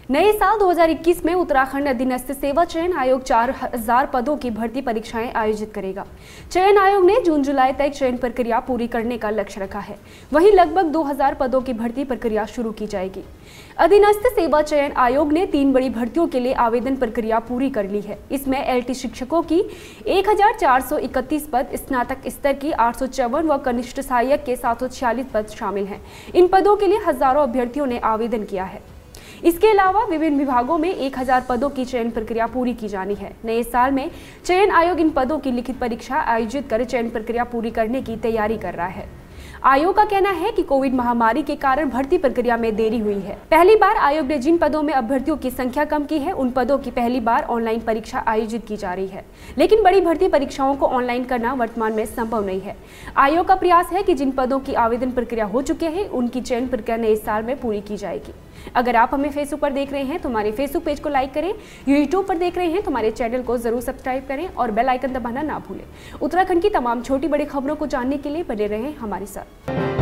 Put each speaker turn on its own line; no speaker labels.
नए साल 2021 में उत्तराखंड अधीनस्थ सेवा चयन आयोग 4000 पदों की भर्ती परीक्षाएं आयोजित करेगा। चयन आयोग ने जून-जुलाई तक चयन प्रक्रिया पूरी करने का लक्ष्य रखा है। वहीं लगभग 2000 पदों की भर्ती प्रक्रिया शुरू की जाएगी। अधीनस्थ सेवा चयन आयोग ने 3 बड़ी भर्तियों के लिए आवेदन प्रक्रिया पूरी कर ली है। इसमें LT शिक्षकों की 1431 पद, स्नातक स्तर की 854 व कनिष्ठ सहायक के 746 पद शामिल हैं। इन पदों के लिए हजारों अभ्यर्थियों ने आवेदन किया है। इसके अलावा विभिन्न विभागों में 1000 पदों की चयन प्रक्रिया पूरी की जानी है। नए साल में चयन आयोग इन पदों की लिखित परीक्षा आयोजित कर चयन प्रक्रिया पूरी करने की तैयारी कर रहा है। आयोग का कहना है कि कोविड महामारी के कारण भर्ती प्रक्रिया में देरी हुई है। पहली बार आयोग ने जिन पदों में अभ्यर्थियों की संख्या कम की है, उन पदों की पहली बार ऑनलाइन परीक्षा आयोजित की जा रही है। लेकिन बड़ी भर्ती परीक्षाओं को ऑनलाइन करना वर्तमान में संभव नहीं है। आयोग का प्रयास है कि जिन पदों की आवेदन प्रक्रिया हो चुके हैं, उनकी चयन प्रक्रिया नए साल में पूरी की जाएगी। अगर आप हमें फेसबुक पर देख रहे हैं तो हमारे फेसबुक पेज को लाइक करें, यूट्यूब पर देख रहे हैं तो हमारे चैनल को जरूर सब्सक्राइब करें और बेल आइकन दबाना ना भूलें। उत्तराखंड की तमाम छोटी बड़ी खबरों को जानने के लिए बने रहें हमारे साथ।